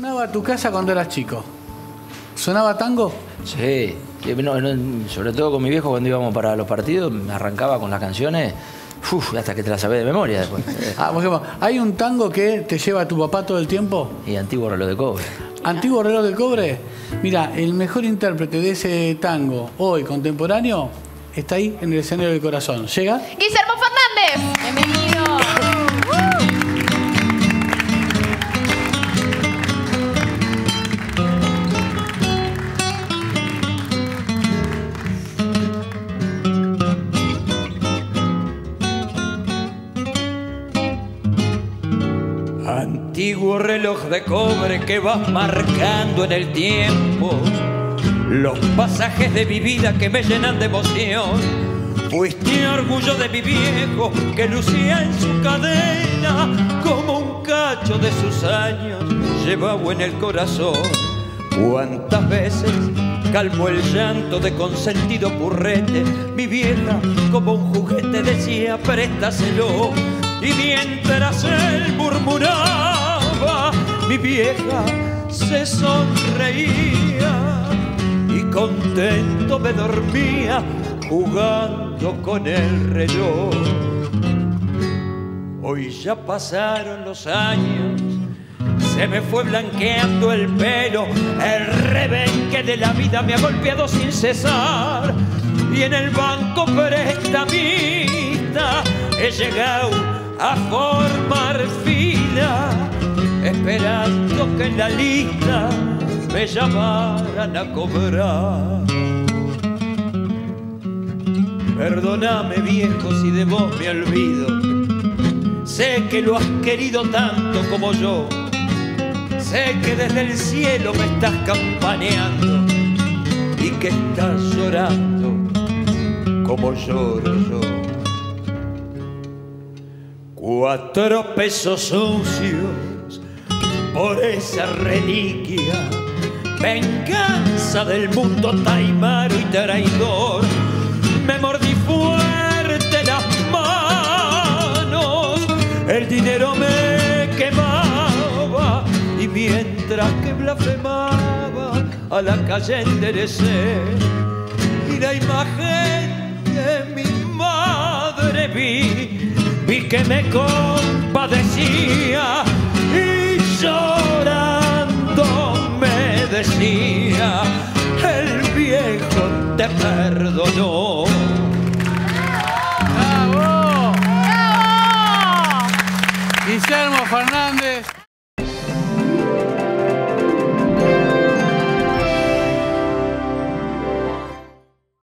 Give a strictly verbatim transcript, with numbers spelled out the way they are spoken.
sonaba tu casa cuando eras chico? ¿Sonaba tango? Sí, no, no, sobre todo con mi viejo cuando íbamos para los partidos, me arrancaba con las canciones, uf, hasta que te las sabés de memoria después. Ah, por ejemplo, ¿hay un tango que te lleva a tu papá todo el tiempo? Y Antiguo Reloj de Cobre. ¿Antiguo Reloj de Cobre? Mira, el mejor intérprete de ese tango hoy contemporáneo está ahí en el escenario del corazón. ¿Llega? Guillermo Fernández. Bienvenido. Antiguo reloj de cobre que vas marcando en el tiempo los pasajes de mi vida que me llenan de emoción. Fuiste orgullo de mi viejo que lucía en su cadena como un cacho de sus años llevado en el corazón. Cuántas veces calmó el llanto de consentido purrete mi vieja como un juguete decía préstaselo. Y mientras él murmuraba, mi vieja se sonreía y contento me dormía jugando con el reloj. Hoy ya pasaron los años, se me fue blanqueando el pelo, el rebenque de la vida me ha golpeado sin cesar y en el banco prestamista he llegado a formar fila, esperando que en la lista me llamaran a cobrar. Perdóname viejo si de vos me olvido, sé que lo has querido tanto como yo, sé que desde el cielo me estás campaneando y que estás llorando como lloro yo. Cuatro pesos sucios por esa reliquia, venganza del mundo taimaro y traidor. Me mordí fuerte las manos, el dinero me quemaba y mientras que blasfemaba a la calle enderecé y la imagen de mi madre vi. Vi que me compadecía y llorando me decía, el viejo te perdonó.